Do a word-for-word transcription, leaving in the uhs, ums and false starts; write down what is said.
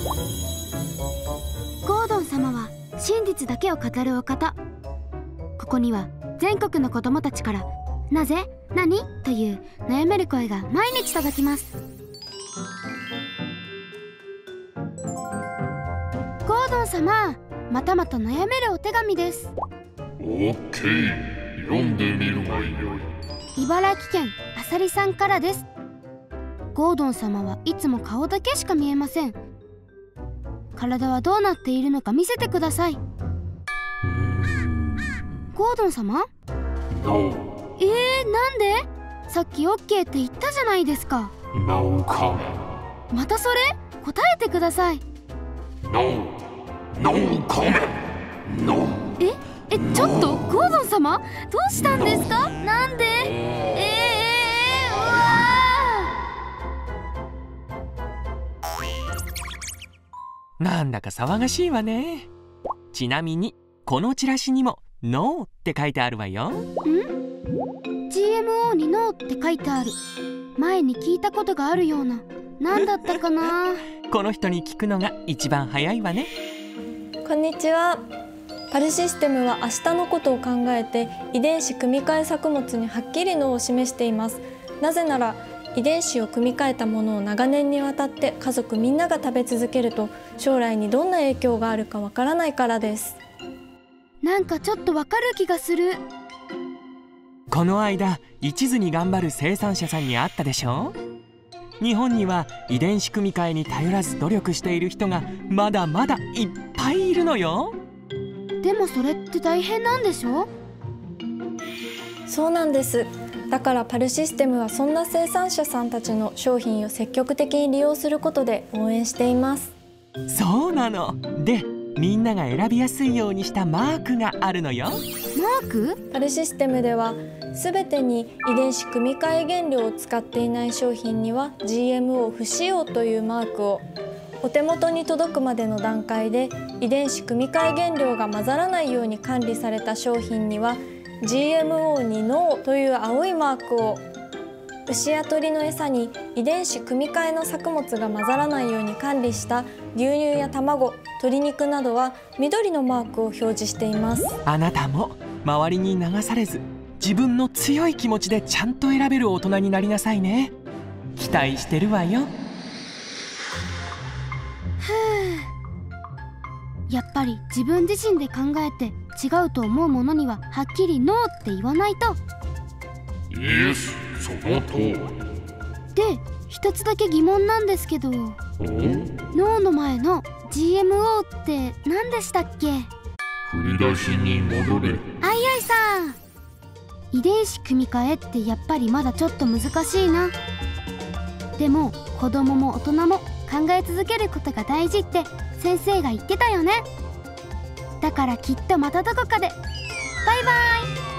ゴードン様は真実だけを語るお方。ここには全国の子供たちから「なぜ？何？」という悩める声が毎日届きます。ゴードン様、またまた悩めるお手紙です。 オッケー、読んでみるがよい。 茨城県あさりさんからです。ゴードン様はいつも顔だけしか見えません。体はどうなっているのか見せてください。ゴードン様？ ノえー、なんで？さっき オーケー って言ったじゃないですか。 ー、ノーコメンまたそれ？答えてください。 ト。ノー、ノーコメント。ノー。 ええちょっとゴードン様、どうしたんですか？なんで？えー、えー、うわーなんだか騒がしいわね。ちなみにこのチラシにも「ノー」って書いてあるわよ。 ん ジーエムオー にノーって書いてある。前に聞いたことがあるような。何だったかなこの人に聞くのが一番早いわね。 こんにちは。パルシステムは明日のことを考えて遺伝子組み換え作物にはっきりノーを示しています。なぜなら遺伝子を組み換えたものを長年にわたって家族みんなが食べ続けると将来にどんな影響があるかわからないからです。 なんかちょっとわかる気がする。 この間一途に頑張る生産者さんに会ったでしょ。日本には遺伝子組み換えに頼らず努力している人がまだまだいっぱいいるのよ。 でもそれって大変なんでしょ？ そうなんです。だからパルシステムはそんな生産者さんたちの商品を積極的に利用することで応援しています。 そうなの。で、みんなが選びやすいようにしたマークがあるのよ。 マーク？ パルシステムでは全てに遺伝子組み換え原料を使っていない商品には ジーエムオー 不使用というマークを、お手元に届くまでの段階で遺伝子組み換え原料が混ざらないように管理された商品には ジーエムオー にノーという青いマークを、牛や鳥の餌に遺伝子組み換えの作物が混ざらないように管理した牛乳や卵、鶏肉などは緑のマークを表示しています。 あなたも周りに流されず自分の強い気持ちでちゃんと選べる大人になりなさいね。期待してるわよ。 やっぱり自分自身で考えて違うと思うものにははっきりノーって言わないと。 イエス、その通り。 で、一つだけ疑問なんですけど、 おノーの前の ジーエムオー って何でしたっけ？ 振り出しに戻れ。 あいあいさん、遺伝子組み換えってやっぱりまだちょっと難しいな。でも子供も大人も考え続けることが大事って先生が言ってたよね。だからきっとまたどこかで。バイバイ。